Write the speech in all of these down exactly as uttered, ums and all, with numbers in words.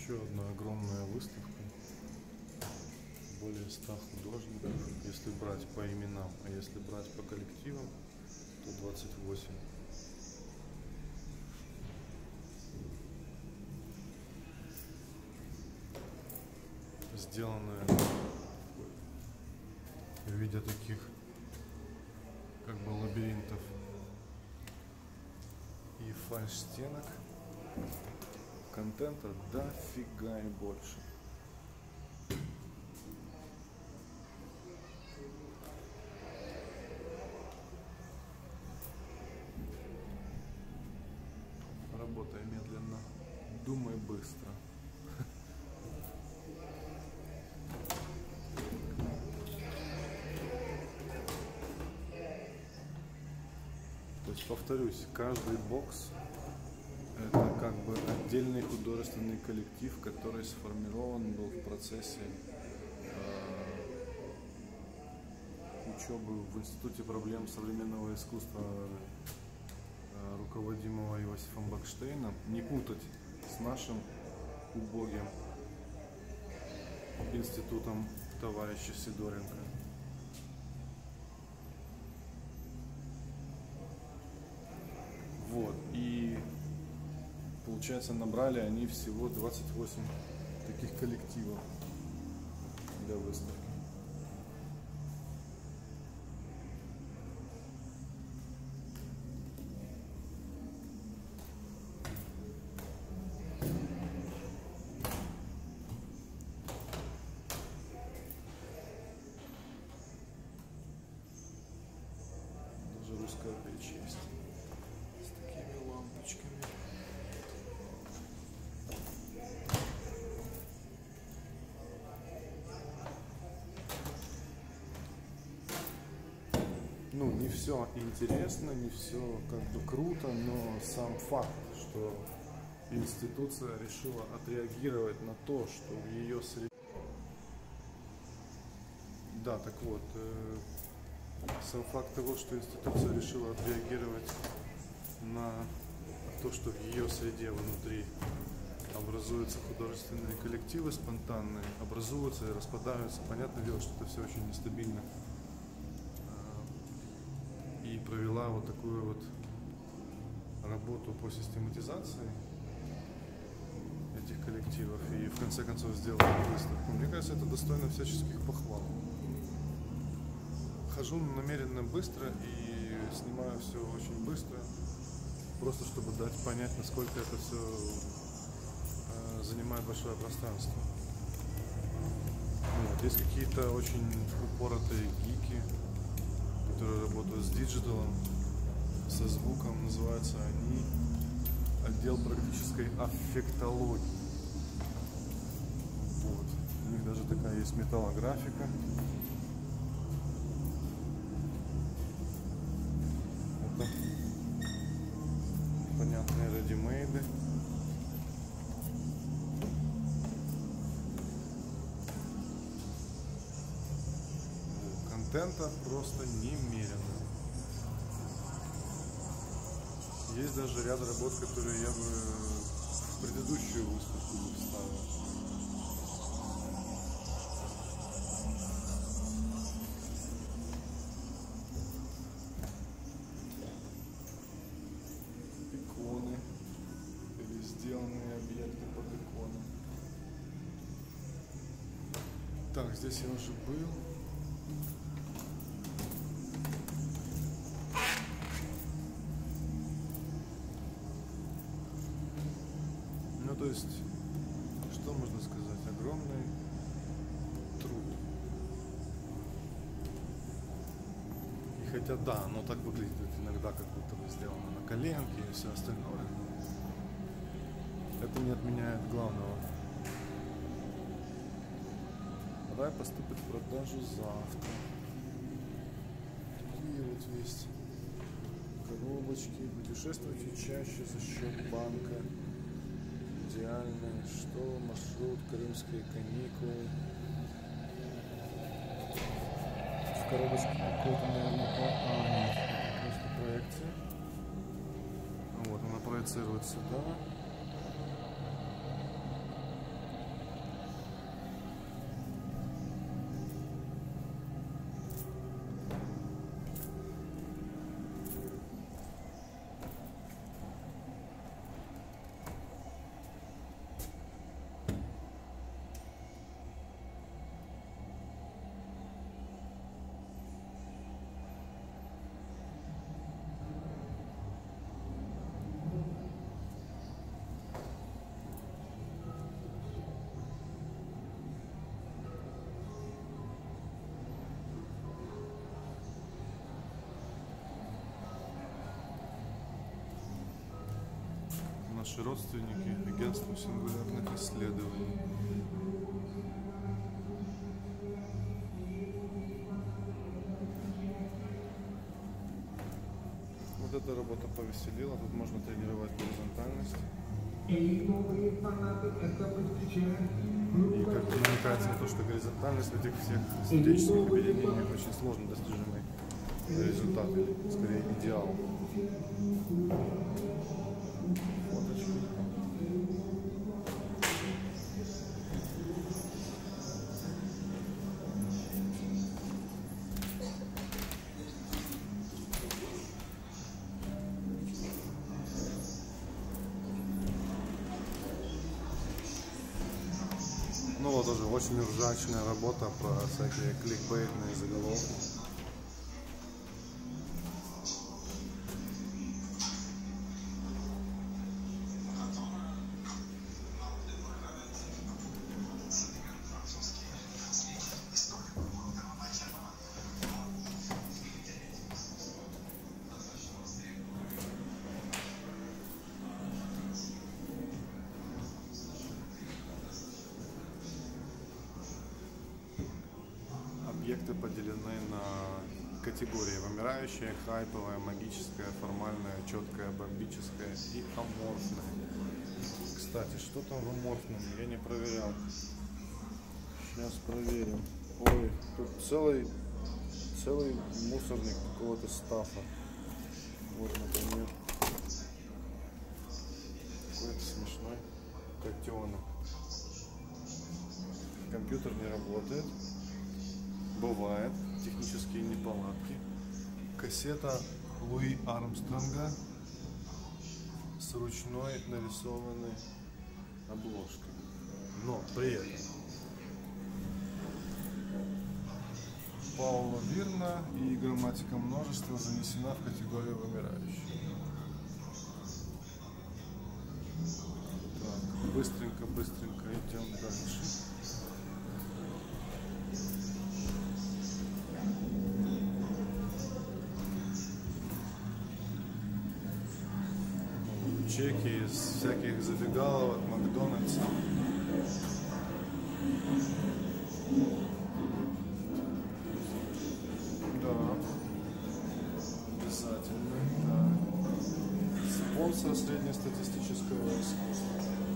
Еще одна огромная выставка, более ста художников, если брать по именам, а если брать по коллективам, то двадцать восемь. Сделанные в виде таких как бы лабиринтов и фальш-стенок. Контента дофига и больше. Работай медленно, думай быстро. То есть, повторюсь, каждый бокс — это как бы отдельный художественный коллектив, который сформирован был в процессе э, учебы в Институте проблем современного искусства, э, руководимого Иосифом Бакштейном. Не путать с нашим убогим институтом товарища Сидоренко. Вот, и получается, набрали они всего двадцать восемь таких коллективов для выставки. Даже русская речь есть. Ну, не все интересно, не все как бы круто, но сам факт, что институция решила отреагировать на то, что в ее среде... Да, так вот, э, сам факт того, что институция решила отреагировать на то, что в ее среде внутри образуются художественные коллективы спонтанные, образуются и распадаются. Понятное дело, что это все очень нестабильно. И провела вот такую вот работу по систематизации этих коллективов и в конце концов сделала выставку. Мне кажется, это достойно всяческих похвал. Хожу намеренно быстро и снимаю все очень быстро, просто чтобы дать понять, насколько это все э, занимает большое пространство. Вот. Есть какие-то очень упоротые гики, которые работают с диджиталом, со звуком, называются они отдел практической аффектологии. Вот. У них даже такая есть металлографика. Это понятные редимейды. Контента просто немерено. Есть даже ряд работ, которые я бы в предыдущую выставку бы вставил. Иконы или сделанные объекты под иконы. Так, здесь я уже был. Ну, то есть, что можно сказать? Огромный труд. И хотя, да, оно так выглядит иногда, как будто бы сделано на коленке и все остальное, это не отменяет главного. Рай поступит в продажу завтра. Такие вот есть коробочки. Путешествуйте чаще за счет банка. Идеальное, что маршрут, крымские каникулы. В коробочке какой-то, наверное, а, нет, это просто проекция. Вот, она проецирует сюда. наши родственники, агентство сингулярных исследований. Вот эта работа повеселила, тут можно тренировать горизонтальность. И как бы намекается на то, что горизонтальность в этих всех статических объединениях очень сложно достижимый результат, или скорее идеал. Фоточки. Ну вот тоже очень ржачная работа про всякие кликбейтные заголовки. Объекты поделены на категории: вымирающая, хайповая, магическая, формальная, четкая, бомбическая и аморфная. Кстати, что там в аморфном? Я не проверял. Сейчас проверим. Ой, тут целый, целый мусорник какого-то стафа. Вот, например, какой-то смешной котенок. Компьютер не работает. Бывает, технические неполадки. Кассета Луи Армстронга с ручной нарисованной обложкой. Но при этом Паула Вирна и грамматика множества занесена в категорию вымирающих. Так, быстренько, быстренько идем дальше. Чеки из всяких забегаловок, Макдональдса. Да, обязательно. Да. Спонсор среднестатистического искусства.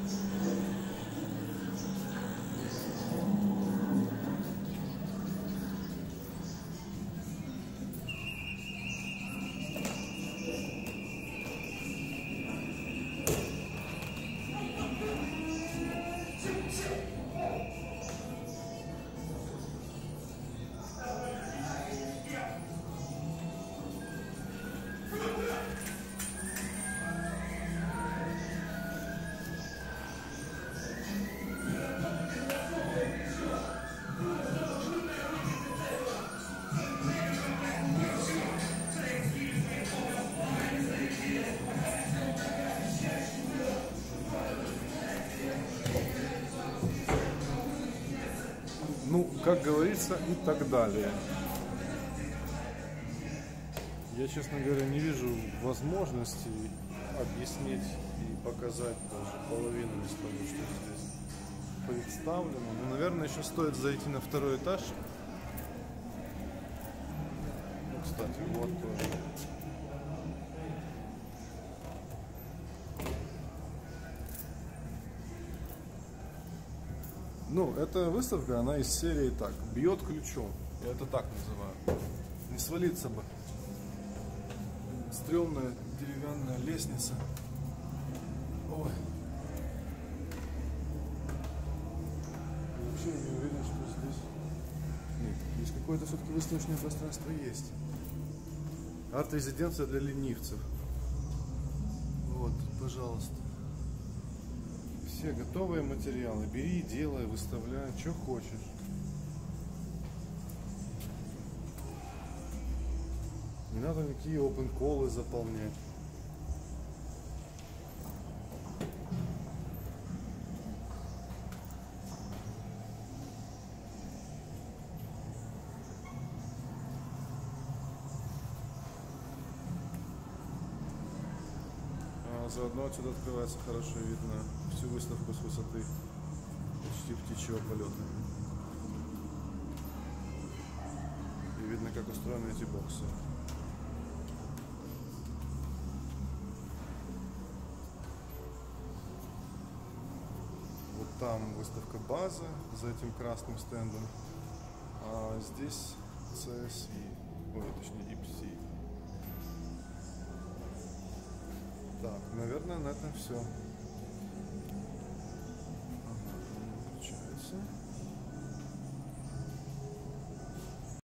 Ну, как говорится, и так далее. Я, честно говоря, не вижу возможности объяснить и показать даже половину из того, что здесь представлено. Но, наверное, еще стоит зайти на второй этаж. Ну, кстати, вот тоже. Ну, эта выставка, она из серии так, бьет ключом. Я это так называю. Не свалиться бы. Стрёмная деревянная лестница. Ой. Я вообще не уверен, что здесь... Нет, здесь какое-то все-таки выставочное пространство есть. Арт-резиденция для ленивцев. Вот, пожалуйста. Все готовые материалы. Бери, делай, выставляй, что хочешь. Не надо никакие open-колы заполнять. заодно отсюда открывается хорошо видно всю выставку с высоты почти птичьего полета. И видно, как устроены эти боксы. Вот там выставка базы за этим красным стендом, а здесь си эс ви, ой, точнее ай пи си. Так, наверное, на этом все.